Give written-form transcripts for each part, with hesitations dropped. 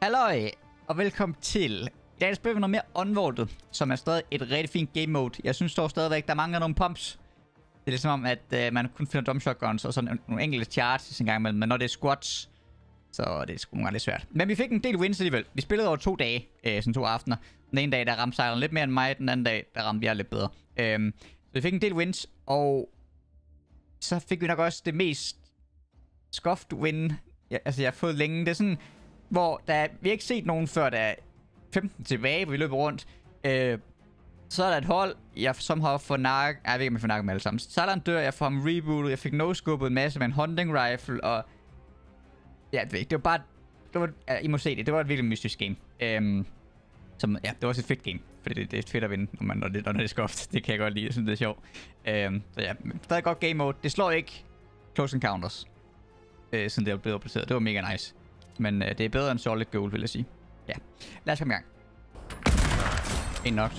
Halløj, og velkommen til. I dag spiller vi noget mere Unvaulted, som er stadig et rigtig fint game mode. Jeg synes dog stadigvæk, der mangler nogle pumps. Det er ligesom om, at man kun finder dump shotguns og sådan nogle enkelte charges en gang imellem. Men når det er squats, så det er sgu nogle gange lidt svært. Men vi fik en del wins alligevel. Vi spillede over 2 dage, sådan 2 aftener. Den ene dag, der ramte sejleren lidt mere end mig. Den anden dag, der ramte jeg lidt bedre. Så vi fik en del wins, og så fik vi nok også det mest scuffed win, jeg har fået længe. Det er sådan, hvor vi har ikke set nogen før, der er 15 tilbage, hvor vi løber rundt. Så er der et hold, jeg som har for nakke. Jeg ved ikke, om jeg får nakke med alle sammen. Så er der en dør, jeg får ham rebootet. Jeg fik no-scopet en masse med en hunting rifle, og ja, det var bare... I må se det. Det var et virkelig mystisk game. Det var også et fedt game. Fordi det er fedt at vinde, når det er skuffet. Det kan jeg godt lide. Jeg synes, det er sjovt. Så ja, stadig godt game mode. Det slår ikke Close Encounters, siden det er blevet placeret. Det var mega nice. Men det er bedre end Solid Gold, vil jeg sige. Ja, lad os komme i gang. En knocked.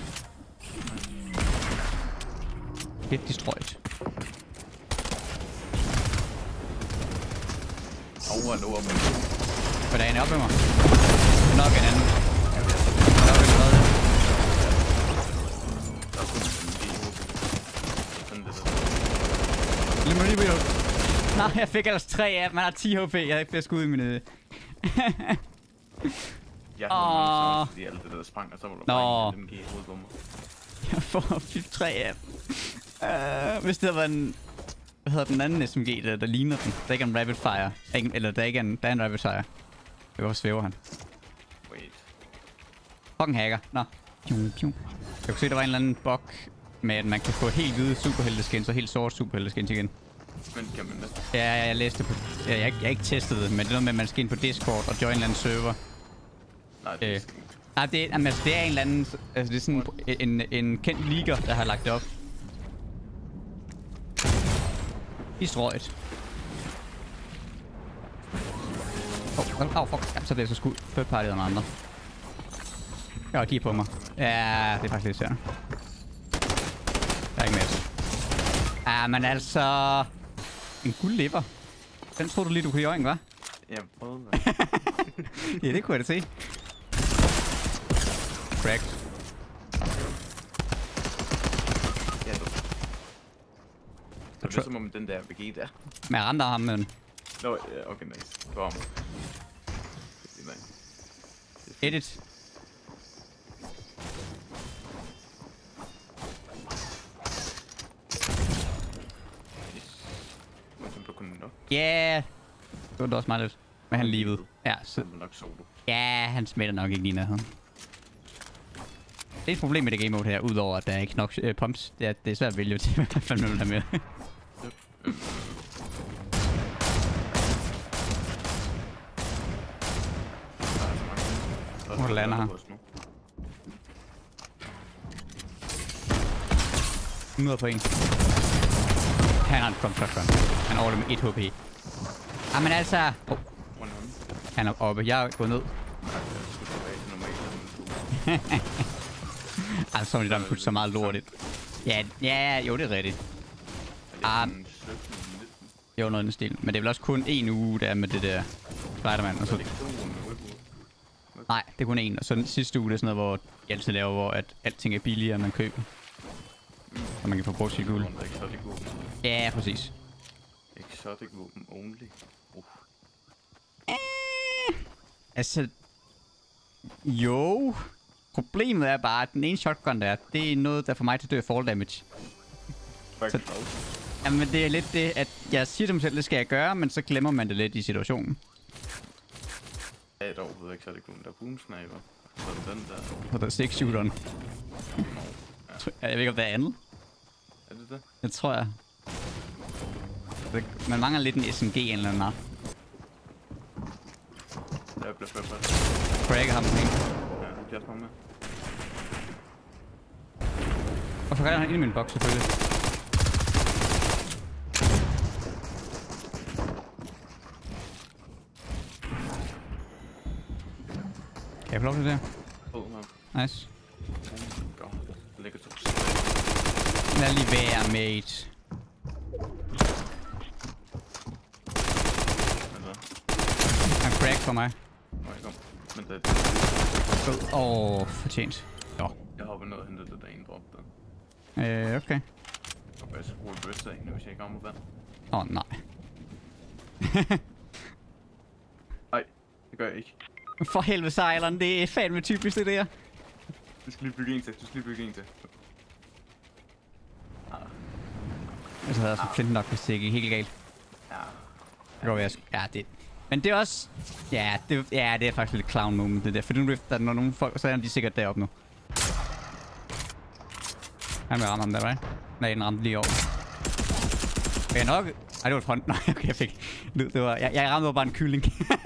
Lidt destroyed. Hvordan er oppe med mig? Nok en anden. Lad mig lige reload. Nej, jeg fik ellers 3 af dem. Man har 10 HP. Jeg havde ikke flere skud i mine... Jeg havde mange fordi alt det der sprang, og så var der bare en MG i hovedet på mig. Jeg får 3 af dem. Hvis det havde været en... Hvad hedder den anden SMG, der ligner den? Der ikke er en rapid fire. Eller der ikke er en, der er en rapid fire. Hvor svæver han? Wait. Fucking hacker. Nå. Jeg kunne se, der var en eller anden bug med, at man kan få helt hvide superhelteskins og helt sort superhelteskins igen. Men kan man det? Ja, jeg læste på... Jeg har ikke testet det, men det er noget med, at man skal ind på Discord og join en anden server. Nej, det det er en eller anden... Altså, det er sådan en kendt leaker, der har lagt det op. Destroyed. Fuck. Jamen, så bliver jeg så skudt. Third party af andre. Jeg har kigget på mig. Ja, det er faktisk lidt svært. Der er ikke mere. Men altså... En guldlever. Den tror du lige, du kunne i øjne, hva'? Jeg prøvede det. Ja, det kunne jeg da se. Cracked. Ja, det er som om den der VG der. Men jeg ramte ham med den. Nå, ja, okay, nice. Det var ham. Det er nice. Edit. Ja, det var da også meget lidt. Men han livede. Ja, så... Ja, han smitter nok ikke lige nærheden. Det er et problem med det game mode her, udover at der er ikke nok pumps. Det er svært at vælge til, hvad fanden man vil have med. Hvor lander han? 100 på en. Han har en front shotgun. Han overlever med 1 HP. Jamen altså... Oh. Han er oppe. Jeg er gået ned. Altså, de der putter så meget lort ind. Ja, jo, det er rigtigt. Jo, noget i den stil. Men det er vel også kun 1 uge, der er med det der Spider-Man. Og så... Nej, det er kun 1. Og så den sidste uge, det er sådan noget, hvor de altid laver, hvor at alting er billigere, end man køber. Så man kan få brugt sit guld. Ja, præcis. Exotic våben only. Altså... Jo... Problemet er bare, at den ene shotgun der, det er noget, der får mig til at dø af fall damage. Så, jamen det er lidt det, at jeg siger til mig selv, det skal jeg gøre, men så glemmer man det lidt i situationen. Ja, det er overhovedet ikke, så det kun der boom sniper. Så er den der... Og der er 6-shooteren. Jeg ved ikke, om der er andet. Er det det? Jeg tror jeg. Man mangler lidt en SMG eller noget. Jeg bliver først. Cracker ham på en. Ja, jeg tager med. Og så redder han ind i min boks, selvfølgelig. Kan jeg få lov til det der? Nice. Lad lige være, mate. Han crack for mig. Men det... Fortjent. Nå. Jeg hopper ned og henter det der ene drop der. Okay. Og jeg skal bruge reverse af, hvis jeg ikke rammer vand. Nej. Nej, det gør jeg ikke. For helvede, sejleren. Det er fandme typisk det der. Du skal lige bygge en til. Jeg havde også flint nok, hvis det ikke helt galt. Ja. Det går være. Ja, det... Men det er også... Ja, det er faktisk lidt clown moment, det der. For nu rifter når nogle folk, så er de sikkert deroppe nu. Han vil ramme ham der, right? Nej, den ramte lige over. Jeg nok... Ej, det var et front. Nej, okay, jeg fik... Det var... Jeg ramte bare en kylling.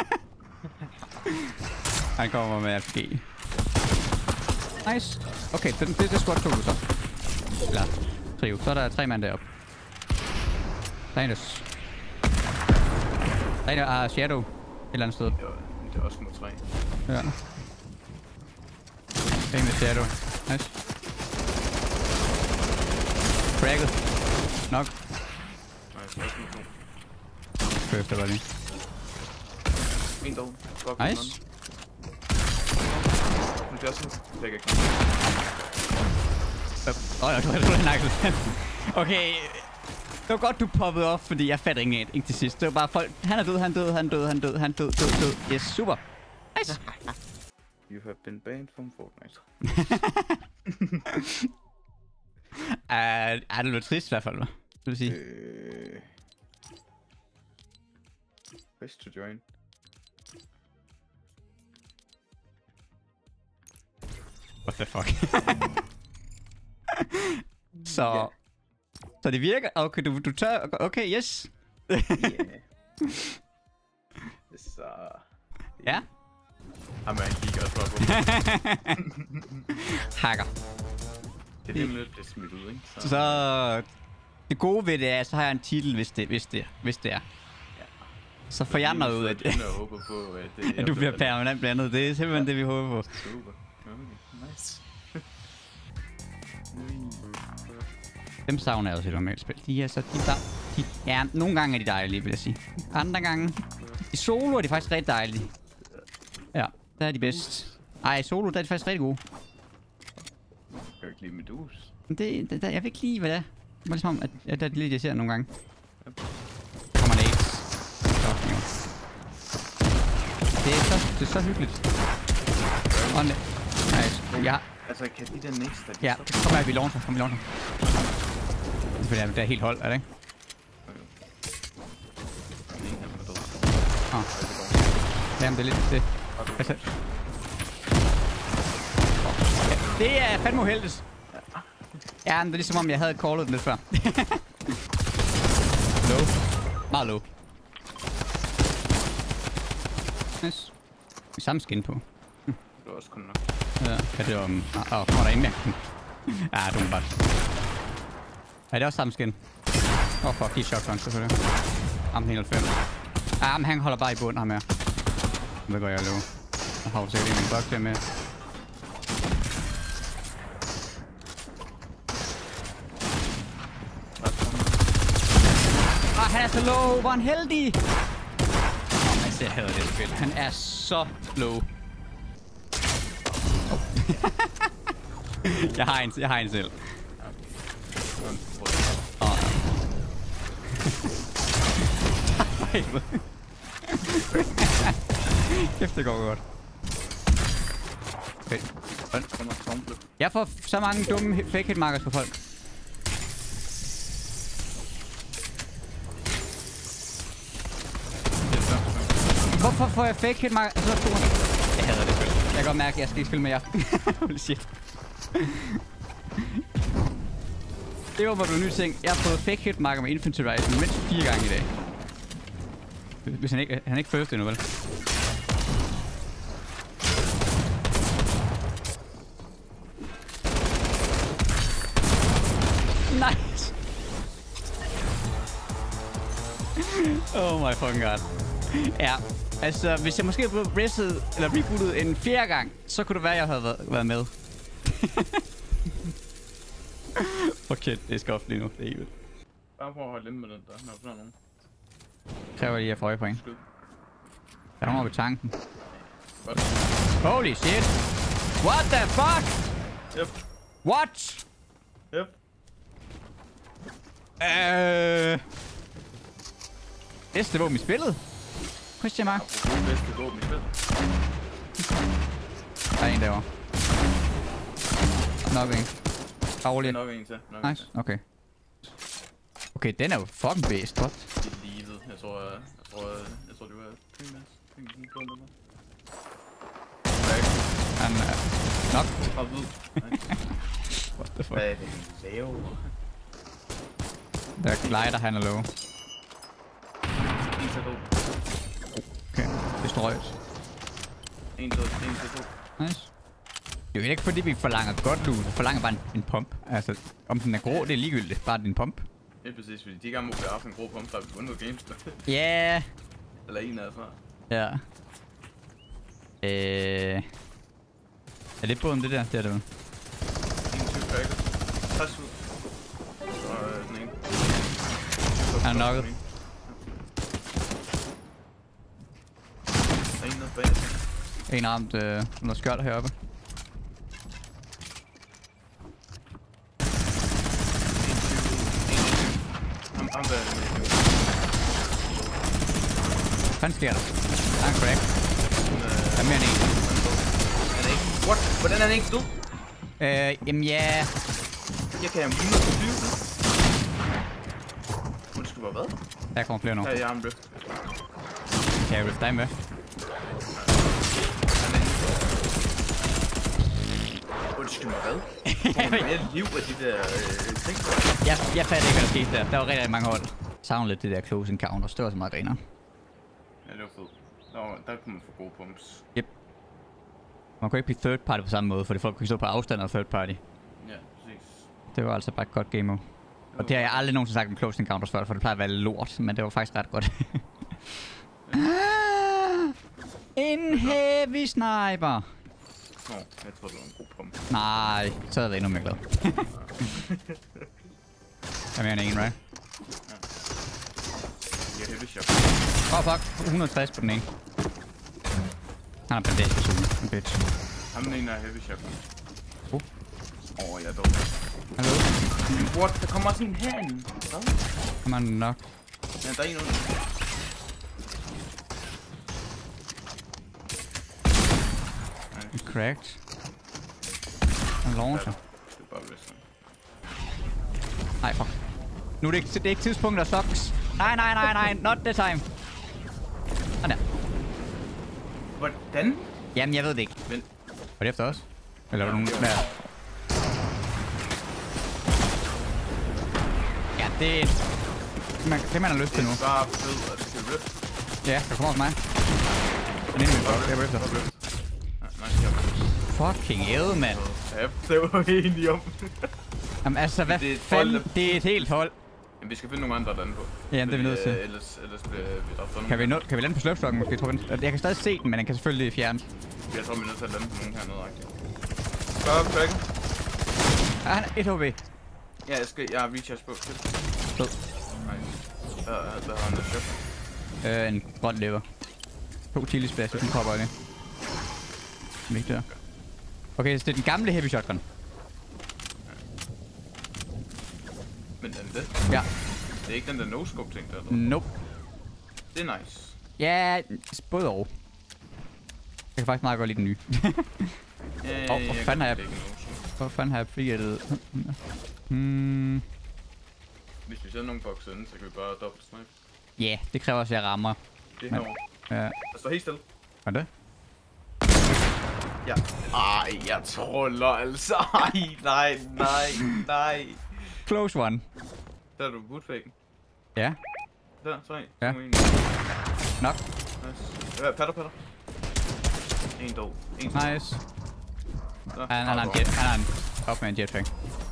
Han kommer med RPG. Nice. Okay, det er squad 2 så. Eller trio. Så er der 3 mand deroppe. Der er en der Shadow et eller andet sted. Det er også mod 3. Ja. En med Shadow. Nice. Cracket. Nok. Nice, også mod 2. Først, der var lige. En dog. Nice. Men det er også lækker ikke. Jeg tror, det er nice. Okay. Det var godt, du poppede op, fordi jeg fatter ikke til sidst. Det var bare folk. Han er død. Yes, super. Nice. You have been banned from Fortnite. Det lidt trist i hvert fald, hvad? Vil du sige? Best to join. What the fuck? Så det virker? Okay, du tør... Okay, yes. Yeah. Så... Ja. Jamen, han kigger også bare på. Hacker. Det er lige lidt, det er smidt ud, ikke? Så det gode ved det er, så har jeg en titel, hvis det er. Ja. Så får jeg noget ud af det. Jeg håber på, at du bliver permanent blandet. Det er simpelthen det, vi håber på. Super. Okay, nice. Dem savner jeg også i normalt spil. De er nogle gange er de dejlige, vil jeg sige. Andre gange... I solo er de faktisk rigtig dejlige. Ja, der er de bedst. Ej, i solo der er de faktisk rigtig gode. Jeg kan ikke lide Medus. Jeg vil ikke lide, hvad det er. Det var ligesom om, at det er lidt, jeg ser nogle gange. Kommer nades. Det er så hyggeligt. Og nice. Ja. Altså, kan de der næste... Ja, kom her, vi launcher. Det er fordi, det er helt hold, er det ikke? Jamen, det er lidt det. Altså. Ja, det er fandme uheldigt. Ja, men det er ligesom om, jeg havde callet den lidt før. Low. Meget low. Nice. Samme skin på. Det var også kun nok. Ja, det var... kommer der en ja, du er bare... Ja, det er også samme skin. Fuck, de er shotgun selvfølgelig. Ham 91. Ja, men han holder bare i bunden ham her. Det går jeg low. Jeg har jo sikkert en bug der med. Han er så low. Hvor er han heldig? Jeg hader det spil. Han er så low. Jeg har en selv. Kæft, det går godt. Okay. Jeg får så mange dumme fake hit markers på folk. Hvorfor får jeg fake hit markers? Jeg hader det spil. Jeg kan godt mærke, at jeg skal ikke spille med jer. Holy shit. Det var bare en ny ting. Jeg har fået fake hit marker med Infinity Rising mindst 4 gange i dag. Hvis han er ikke first endnu, vel? Nice! Oh my fucking god. Ja, altså hvis jeg måske blev reset eller rebootet en 4. gang, så kunne det være, at jeg havde været med. Okay, det er skoft lige nu. Det er helt. Bare prøv at holde inde med den der, når du nogen. Kræver lige at få øje point. Der er nogen ved tanken. Godt. Holy shit. What the fuck? Yep. What? Yep. Bedste våben i spillet? Question mark. Apropos bedste våben i spillet. Der er en derovre. Nok en. Dårlig. Nok en til. Nice, okay. Okay, den er jo fucking bedst, what? Det er livet. Jeg tror, det var Primas. Han er nok. Hop ud. What the fuck? Hvad er det, han laver? Der glider han er low. En til to. Okay, det står rødt. En til to. Nice. Det er jo ikke fordi vi forlanger godt loot, vi forlanger bare en pump. Altså, om den er grå, det er ligegyldigt. Bare din pump. Det er præcis, fordi de gerne må have haft en grå pump, der har vundet games. Ja. Yeah. Eller en af os snart. Ja. Er det båden det der? Det er det jo. 21 cracker. 60 ud. Så den ene. Han er nokket. Der er en nede bag. En armt noget skjold heroppe. Hvad sker der? Der er en crack. Der er mere end en. Er det ikke? What? Hvordan er den ikke død? Jamen ja. Jeg kan have 120 nu. Undskyld mig, hvad? Der kommer flere nu. Her er jeg en rift. Kan jeg rift dig med? Undskyld mig, hvad? Får man mere liv af de der ting? Jeg fatter ikke, hvad der skete der. Der var rigtig mange hold. Savner lidt det der close encounters. Det var så meget griner. Ja, det var fedt. Der kunne man få gode pumps. Yep. Man kunne ikke blive third party på samme måde, fordi folk kunne stå på afstand af third party. Ja, præcis. Det var altså bare et godt game mode. Og det har jeg aldrig nogensinde sagt om close encounters før, for det plejer at være lort, men det var faktisk ret godt. En heavy sniper! Nå, jeg tror det var en god pump. Nej, så havde jeg endnu mere glad. Der er mere end en, right? Ja. Jeg er heavy shot. Åh, fuck. 160 på den ene. Han har bandage på siden. En bitch. Ham den ene er heavy shot. Jeg er dog. Hallo? What? Der kommer også en herinde. Hvad? Kommer han nok. Ja, der er en under. Cracked. Han launcher. Det er bare vist. Nej, fuck. Nu er det ikke tidspunkt at sucks. Nej. Not the time. Sådan der. Hvordan? Jamen, jeg ved det ikke. Men Var det efter os? Eller var der nogen der? Ja, det man har lyst til nu. det er bare fedt, at det skal rift. Ja, der kommer også mig. Den ene min jeg var efter. Ja, nice job. Fucking hell, mand. Ja, det var vi enige om. Jamen altså, hvad fanden? Det er et helt hold. Jamen, vi skal finde nogle andre at lande på. Ja, det er vi nødt til. Ellers bliver vi dræbt. Kan vi lande på sløbstokken måske, tror jeg? Jeg kan stadig se den, men den kan selvfølgelig fjernes. Jeg tror, vi er nødt til at lande på nogen hernede, rigtigt. Bare cracker. Ah, han er 1 HP. Ja, jeg har recharge på. Fed. Nice. Der har han der shot. En grøn lever. 2 chili splash, hvis den popper det. Ikke der. Okay, så det er den gamle heavy shotgun. Men den det? Ja. Det er ikke den der no-scope ting der, eller? Nope. Det er nice. Ja, både og. Jeg kan faktisk meget godt lide den nye. Hvor fanden har jeg... Hvor fanden har jeg frigivet? Hvis vi sender nogle bokser ind, så kan vi bare dobbelt snipe. Ja, det kræver også, at jeg rammer. Det er herovre. Ja. Der står helt stille. Hvad er det? Ja. Ej, jeg troller altså. Ej, nej. Close one. Der er du bootfake. Ja. Der, 3. Ja. 2, 1. Nok. Nice. Ja, patter. En dog. En Nice. Så. Han har en op med en jetpack.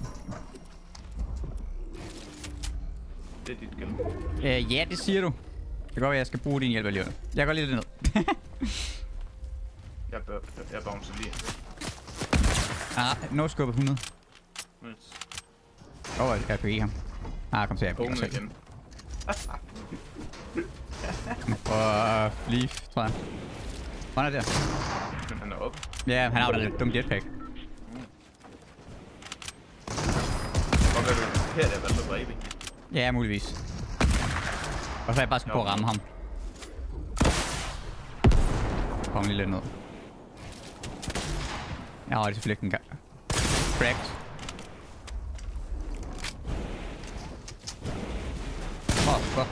Det er dit gæld. Ja, det siger du. Det kan godt være, at jeg skal bruge din hjælp alligevel. Jeg går lige ned. Jeg bouncer lige. No scope 100. Nice. Jeg kan give ham. Kom til, jeg kan selv. Igen. Og leaf, tror jeg. Hvor er der? Men han er oppe. Ja, han har jo da et dumt jetpack. Og hvad er det? Her er det valgt at dræbe. Ja, muligvis. Og så er jeg bare skulle på at ramme ham. Kom lige lidt ned. Jeg har det selvfølgelig ikke en gang. Cracked. Fuck.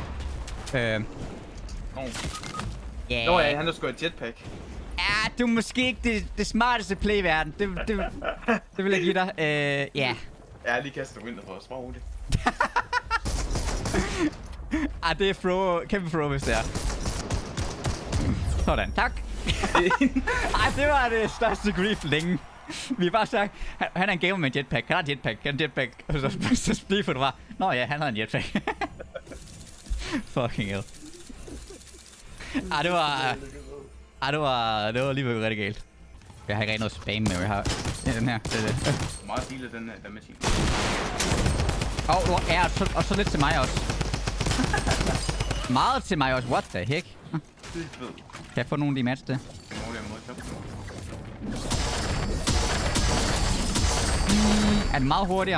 Yeah. Nå ja, han har sgu et jetpack. Ja, du er måske ikke det smarteste play i verden. Det vil jeg give dig. Ja. Jeg har lige kastet winter for os. Bare roligt. Det er kæmpe throw, hvis det er. Sådan, tak. Det var det største grief længe. Vi har bare sagt, han er en gamer med en jetpack. Han har en jetpack. Og så spiffer du bare. Nå ja, han har en jetpack. Fucking hell. Det var lige rigtig galt. Jeg har ikke rigtig noget spam med, jeg har den her. Det. Meget fil af den maskine. Og så lidt til mig også. Meget til mig også. What the heck? Det er fedt. Kan jeg få nogle af de match det? Er det meget hurtigere?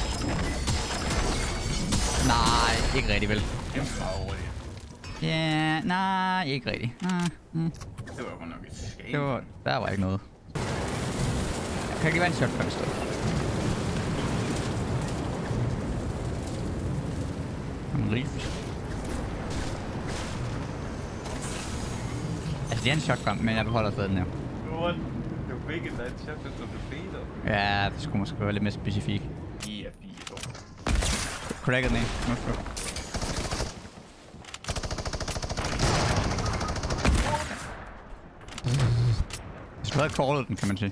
Nej, ikke rigtig vel. Det er meget hurtigere. Ja, nej, ikke rigtig. Det var jo nok et skab. Der var ikke noget. Jeg kan ikke være en shotgun stå. En rift. Altså, det er en shotgun, men jeg beholder stadig den her. What? Du fik en shotgun, som du feder. Ja, det skulle måske være lidt mere specifik. I er 4 år. Cracket den, Jeg skulle have callet den, kan man sige.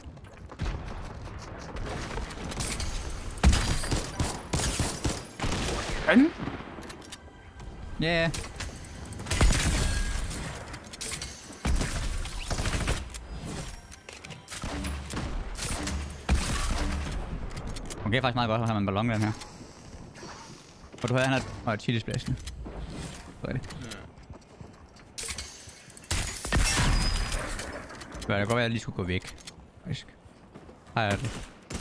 Han? Ja. Yeah. Okay, faktisk meget godt at have en ballon med den her. Og du havde, han har et chili-splashen. Så er det. Det kan godt være, at jeg lige skulle gå væk. Faktisk. Her er det.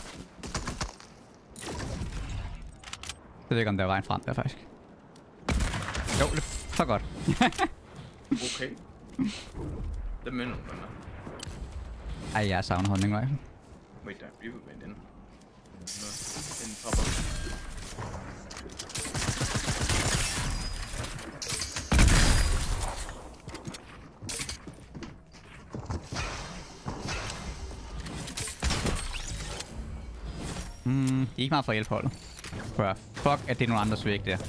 Jeg ved ikke, om der er vejen frem der, faktisk. Jo, det er så godt. Okay. Det minder om den der. Ej, jeg savner honning, var Wait, der er blevet med den. Den popper. Det er ikke meget for hjælpholdet. Fuck, at det er nogle andres væg der.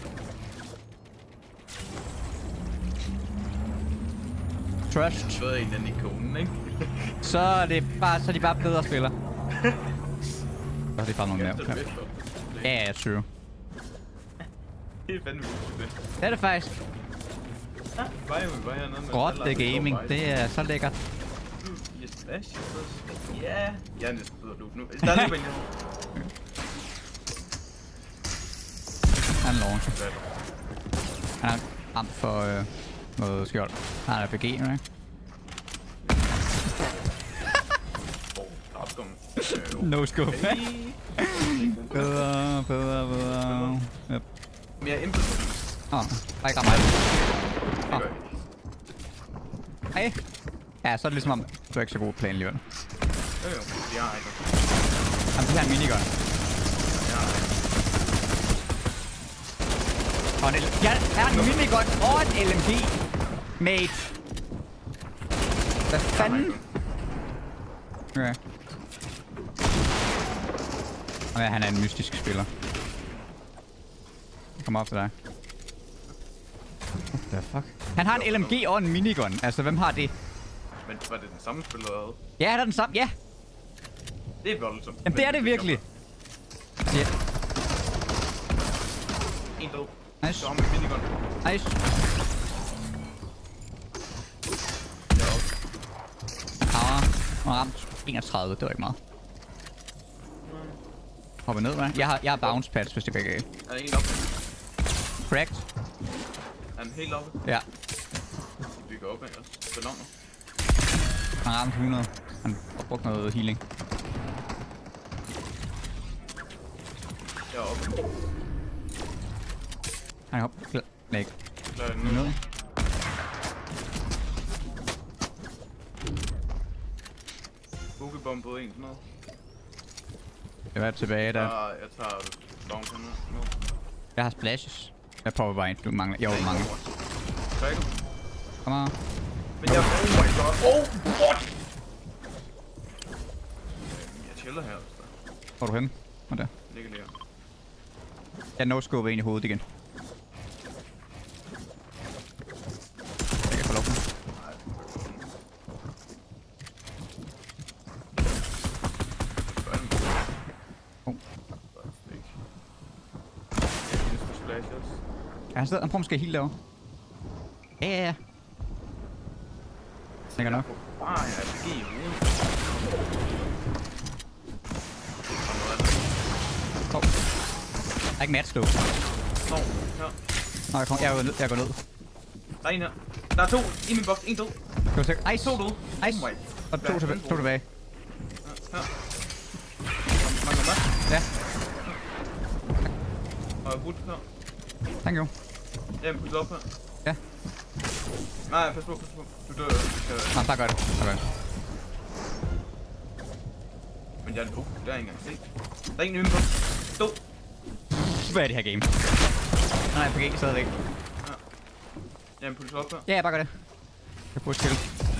Trust. Så er en den ikonen, ikke? Så er de bare bedre spillere. Så er det bare nogle mere. Ja, true. Det er fandme vildt. Det er det faktisk. Grotte gaming, det er så lækkert. Ja, jeg er næsten bedre loot nu. Der er lige en Han launcher. Han er ramt for noget skjold. Han er PG, ikke? No scope. Bedre. Yep. Mere input. Der ikke rammer alt. Hej. Ja, så er det ligesom om, du er ikke så god plan alligevel. Jo, jeg har ikke. Jamen, det her er en minigun. Jeg har en minigun og en LMG. Mate. Hvad fanden? Okay. Ja, han er en mystisk spiller. Jeg kommer op til dig. What the fuck? Han har en LMG og en minigun. Altså, hvem har det? Men var det den samme spiller, der havde? Ja, det er den samme. Ja. Det er voldsomt. Jamen, det er det virkelig. Ja. En død. Nice. Så har man minigun. Nice. Han har ramt 31. Det var ikke meget. Hopper ned, hva'? Jeg har bounce pads, hvis det går galt. Er der en oppe? Cracked. Er den helt oppe? Ja. Vi bygger op med os. Balloner. Han ramte 100. Han har brugt noget healing. Jeg er oppe. Han er oppe. Læg. Lad den ned. Boogiebombet en sådan noget. Jeg er tilbage der. Jeg tager bouncer nu. Jeg har splashes. Jeg prøver bare en. Du mangler. Jo, mange. Trækker. Kom her. Men jeg... Oh my god. Oh, what? Jeg chiller her. Hvor er du henne? Hvor der? Ligger lige her. Jeg no-scope ind i hovedet igen. Jeg kan få lov. Ja, han prøver måske at heal derovre. Ja. Sikker nok. Jeg er SG i hovedet. Der er ikke match, du. Nå, her. Nå, jeg går ned. Der er en her. Der er to i min boks. En død. Skal du se? Ice. To død. Ice. Og to tilbage. Her. Mangler mad. Ja. Og wood her. Thank you. Jamen, putte op her. Ja. Nej, pas på. Du dør. Nå, der gør det. Men jeg er det er ikke engang set. Der er ingen i min boks. Død. Hvad er det her game? Nej, jeg PG stadigvæk. Ja. Jamen, putte op her. Ja, bare gør det. Jeg prøver til.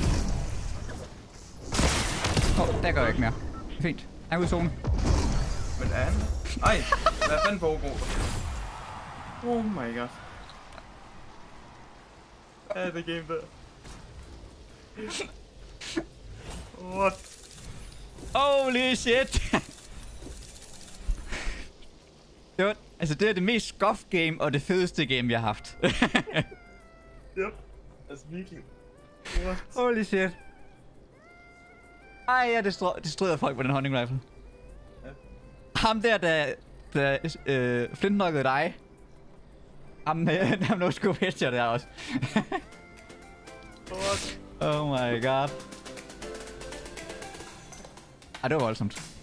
Der gør jeg ikke mere. Det er fint. Jeg er ude i zonen. Men er han? Ej, hvad fanden foregår der? Oh my god. Ja, det game der. What? Holy shit! Det er det mest scuff game og det fedeste game, jeg har haft. Yep. Altså virkelig. What? Holy shit. Ej, jeg destruerede folk med den hunting rifle. Ja. Ham der flintnokkede dig. Ham no scope headshot der også. What? Oh my god. Ej, det var voldsomt.